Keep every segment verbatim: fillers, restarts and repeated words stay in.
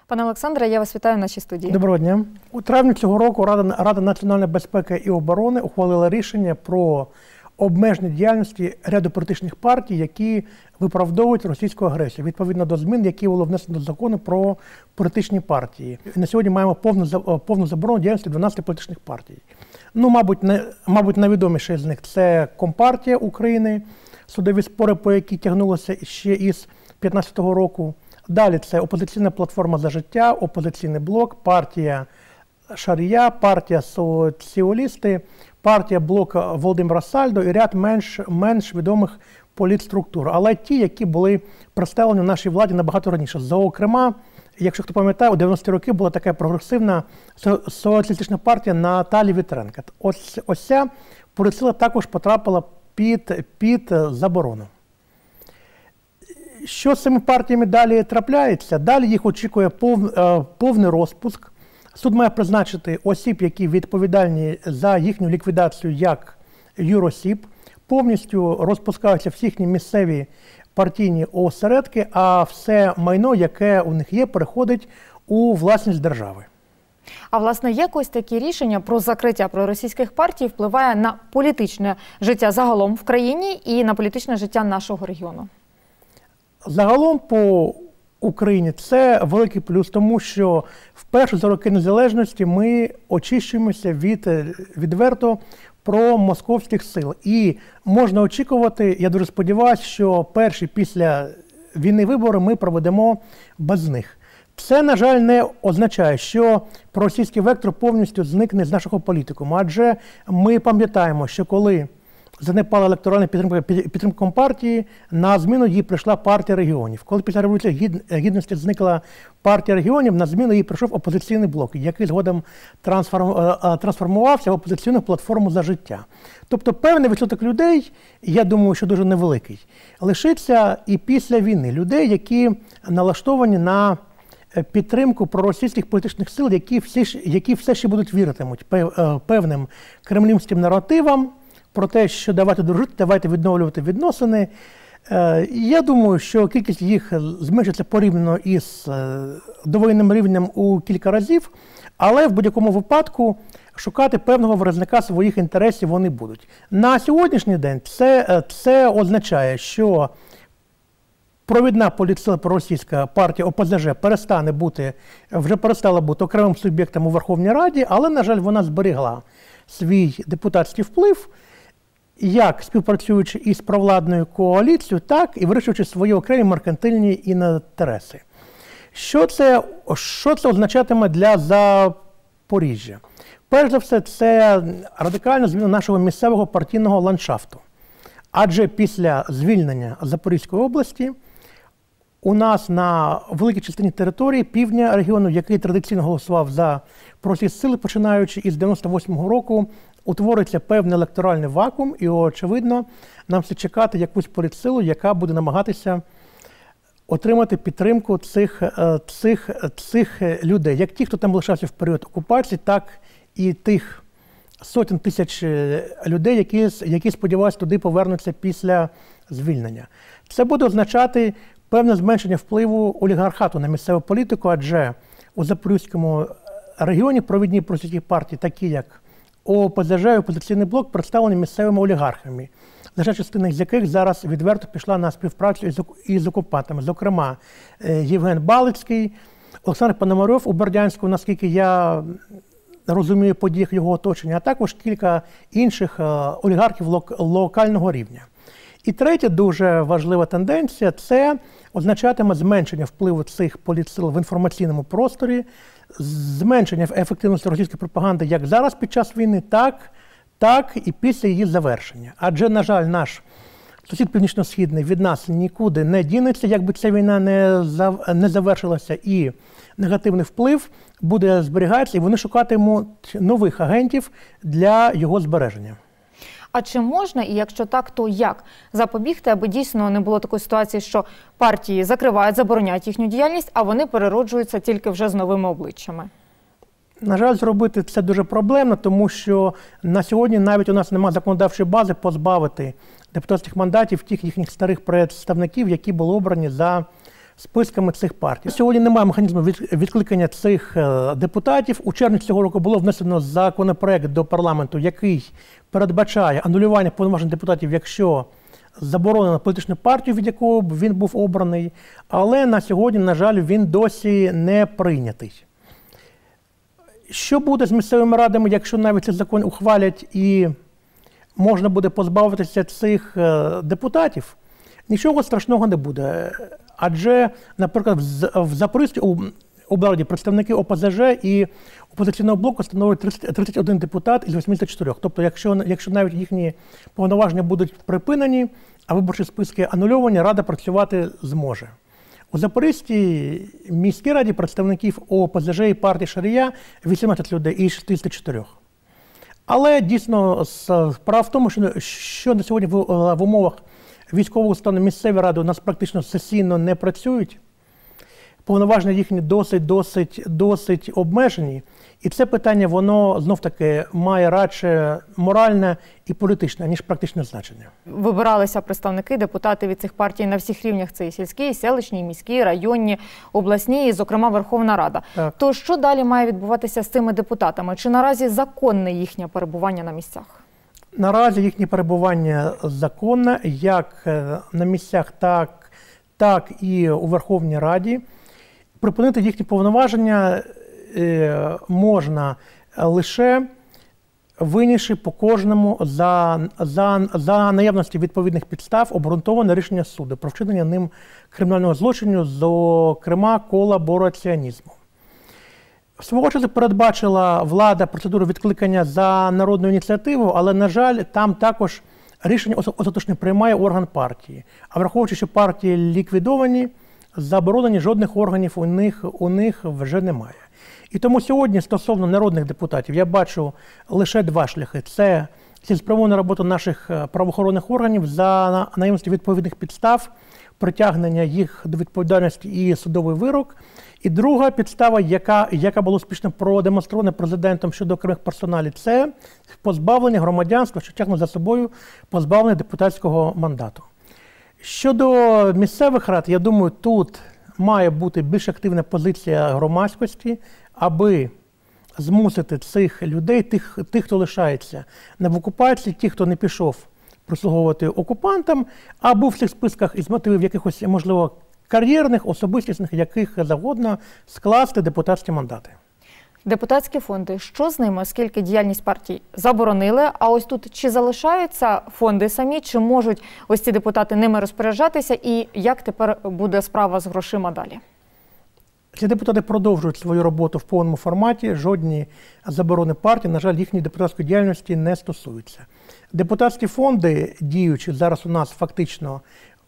Пане Олександре, я вас вітаю в нашій студії. Доброго дня. У травні цього року Рада, Рада національної безпеки і оборони ухвалила рішення про обмеження діяльності ряду політичних партій, які виправдовують російську агресію, відповідно до змін, які було внесено до закону про політичні партії. На сьогодні маємо повну, повну заборону діяльності дванадцяти політичних партій. Ну, мабуть, не, мабуть, найвідоміший з них – це Компартія України, судові спори, по які тягнулося ще із п'ятнадцятого року. Далі це опозиційна платформа «За життя», опозиційний блок, партія Шарія, партія Соціалісти, партія блок Володимира Сальдо і ряд менш, менш відомих політструктур. Але ті, які були представлені в нашій владі набагато раніше. Зокрема, якщо хто пам'ятає, у дев'яності роки була така прогресивна соціалістична партія Наталії Вітренка. Ось, ось ця політсила також потрапила під, під заборону. Що з цими партіями далі трапляється? Далі їх очікує пов, повний розпуск. Суд має призначити осіб, які відповідальні за їхню ліквідацію як юросіб. Повністю розпускаються всі їхні місцеві партійні осередки, а все майно, яке у них є, переходить у власність держави. А, власне, як ось такі рішення про закриття проросійських партій впливає на політичне життя загалом в країні і на політичне життя нашого регіону? Загалом по Україні це великий плюс, тому що вперше за роки незалежності ми очищуємося від відверто промосковських сил. І можна очікувати, я дуже сподіваюся, що перші після війни вибори ми проведемо без них. Це, на жаль, не означає, що проросійський вектор повністю зникне з нашого політикуму, адже ми пам'ятаємо, що коли занепала електоральна підтримка, підтримка Компартії, на зміну їй прийшла партія регіонів. Коли після Революції Гідності зникла партія регіонів, на зміну їй прийшов опозиційний блок, який згодом трансформувався в опозиційну платформу «За життя». Тобто певний відсоток людей, я думаю, що дуже невеликий, лишиться і після війни. Людей, які налаштовані на підтримку проросійських політичних сил, які, всі, які все ще будуть віритимуть певним кремлівським наративам, про те, що давайте дружити, давайте відновлювати відносини. Я думаю, що кількість їх зменшиться порівняно із довоєнним рівнем у кілька разів, але в будь-якому випадку шукати певного виразника своїх інтересів вони будуть. На сьогоднішній день це, це означає, що провідна політсила проросійська партія О Пе Зе Же перестане бути, вже перестала бути окремим суб'єктом у Верховній Раді, але, на жаль, вона зберігла свій депутатський вплив, як співпрацюючи із провладною коаліцією, так і вирішуючи свої окремі меркантильні інтереси. Що це, що це означатиме для Запоріжжя? Перш за все, це радикальна зміна нашого місцевого партійного ландшафту. Адже після звільнення Запорізької області у нас на великій частині території півдня регіону, який традиційно голосував за проросійські сили, починаючи із дев'яносто восьмого року, утворюється певний електоральний вакуум, і, очевидно, нам слід чекати якусь політсилу, яка буде намагатися отримати підтримку цих, цих, цих людей. Як ті, хто там лишався в період окупації, так і тих сотень тисяч людей, які, які сподіваюся, туди повернуться після звільнення. Це буде означати певне зменшення впливу олігархату на місцеву політику, адже у Запорізькому регіоні провідні проросійські партії, такі як О Пе Зе Же і опозиційний блок, представлені місцевими олігархами, значна частина з яких зараз відверто пішла на співпрацю із, із окупантами. Зокрема, Євген Балицький, Олександр Пономарьов у Бердянську, наскільки я розумію подіях його оточення, а також кілька інших олігархів лок, локального рівня. І третя дуже важлива тенденція – це означатиме зменшення впливу цих політсил в інформаційному просторі, зменшення ефективності російської пропаганди як зараз під час війни, так, так і після її завершення. Адже, на жаль, наш сусід північно-східний від нас нікуди не дінеться, якби ця війна не, зав... не завершилася, і негативний вплив буде зберігатися, і вони шукатимуть нових агентів для його збереження. А чи можна, і якщо так, то як запобігти, аби дійсно не було такої ситуації, що партії закривають, забороняють їхню діяльність, а вони перероджуються тільки вже з новими обличчями? На жаль, зробити це дуже проблемно, тому що на сьогодні навіть у нас немає законодавчої бази позбавити депутатських мандатів тих їхніх старих представників, які були обрані за списками цих партій. Сьогодні немає механізму відкликання цих депутатів. У червні цього року було внесено законопроект до парламенту, який передбачає анулювання повноважень депутатів, якщо заборонено політичну партію, від якого б він був обраний. Але на сьогодні, на жаль, він досі не прийнятий. Що буде з місцевими радами, якщо навіть цей закон ухвалять і можна буде позбавитися цих депутатів? Нічого страшного не буде. Адже, наприклад, в Запорізькій облраді представники О Пе Зе Же і опозиційного блоку становить тридцять один депутат із вісімдесят чотирьох. Тобто, якщо, якщо навіть їхні повноваження будуть припинені, а виборчі списки анульовані, Рада працювати зможе. У Запорізькій міській раді представників О Пе Зе Же і партії Шарія вісімнадцять людей із шістдесят чотирьох. Але дійсно справа в тому, що, що на сьогодні в, в умовах військового стану місцеві ради у нас практично сесійно не працюють. Повноваження їхні досить, досить, досить обмежені. І це питання, воно знов-таки має радше моральне і політичне, ніж практичне значення. Вибиралися представники, депутати від цих партій на всіх рівнях. Це і сільські, і селищні, і міські, районні, обласні, і, зокрема, Верховна Рада. Так. То що далі має відбуватися з цими депутатами? Чи наразі законне їхнє перебування на місцях? Наразі їхнє перебування законне, як на місцях, так, так і у Верховній Раді. Припинити їхні повноваження е, можна лише винісши по кожному за, за, за наявності відповідних підстав обґрунтоване рішення суду про вчинення ним кримінального злочину, зокрема колабораціонізму. Свого часу передбачила влада процедуру відкликання за народну ініціативу, але, на жаль, там також рішення остаточне приймає орган партії. А враховуючи, що партії ліквідовані, заборонені, жодних органів у них, у них вже немає. І тому сьогодні стосовно народних депутатів я бачу лише два шляхи. Це цілеспрямована робота наших правоохоронних органів за наявності відповідних підстав, притягнення їх до відповідальності і судовий вирок. І друга підстава, яка, яка була успішно продемонстрована президентом щодо окремих персоналів, це позбавлення громадянства, що тягне за собою позбавлення депутатського мандату. Щодо місцевих рад, я думаю, тут має бути більш активна позиція громадськості, аби змусити цих людей, тих, тих, хто лишається на в окупації, тих, хто не пішов прислуговувати окупантам, а був в цих списках із мотивів якихось, можливо, кар'єрних, особистісних, яких завгодно, скласти депутатські мандати. Депутатські фонди, що з ними, оскільки діяльність партій заборонили, а ось тут чи залишаються фонди самі, чи можуть ось ці депутати ними розпоряджатися, і як тепер буде справа з грошима далі? Ці депутати продовжують свою роботу в повному форматі, жодні заборони партії, на жаль, їхньої депутатської діяльності не стосуються. Депутатські фонди, діючі зараз у нас фактично,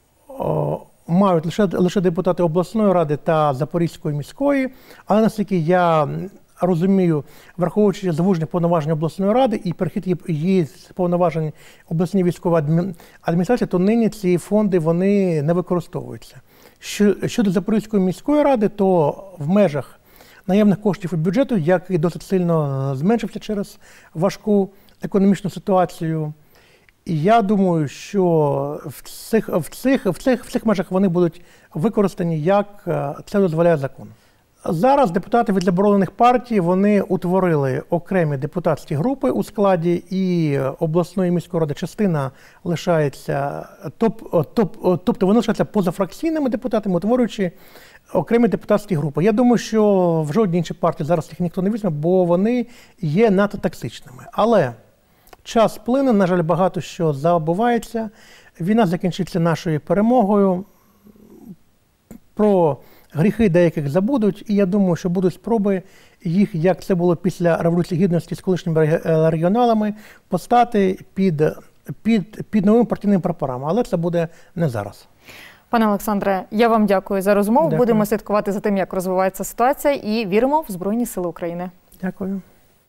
о, мають лише, лише депутати обласної ради та Запорізької міської, але наскільки я розумію, враховуючи звуження повноважень обласної ради і перехід її з повноважень обласній військової адміністрації, то нині ці фонди вони не використовуються. Щодо Запорізької міської ради, то в межах наявних коштів і бюджету, який досить сильно зменшився через важку економічну ситуацію, і я думаю, що в цих, в цих, в цих, в цих межах вони будуть використані, як це дозволяє закон. Зараз депутати від заборонених партій, вони утворили окремі депутатські групи у складі і обласної і міської ради. Частина лишається, топ, топ, тобто вони лишаються позафракційними депутатами, утворюючи окремі депутатські групи. Я думаю, що в жодній іншій партії зараз їх ніхто не візьме, бо вони є надто токсичними. Але час плине, на жаль, багато що забувається. Війна закінчиться нашою перемогою. Про гріхи деяких забудуть, і я думаю, що будуть спроби їх, як це було після Революції Гідності з колишніми регіоналами, постати під, під, під новими партійними прапорами. Але це буде не зараз. Пане Олександре, я вам дякую за розмову. Дякую. Будемо слідкувати за тим, як розвивається ситуація, і віримо в Збройні Сили України. Дякую.